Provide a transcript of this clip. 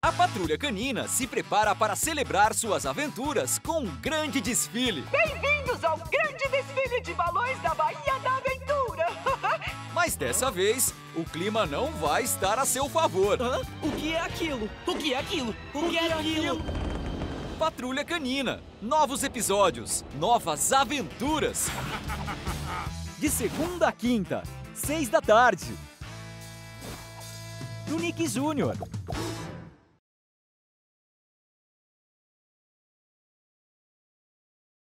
A Patrulha Canina se prepara para celebrar suas aventuras com um grande desfile. Bem-vindos ao grande desfile de balões da Baía da Aventura! Mas dessa vez, o clima não vai estar a seu favor. Hã? O que é aquilo? O que é aquilo? O que é aquilo? Patrulha Canina. Novos episódios, novas aventuras. De segunda a quinta, 6 da tarde. Do Nick Júnior.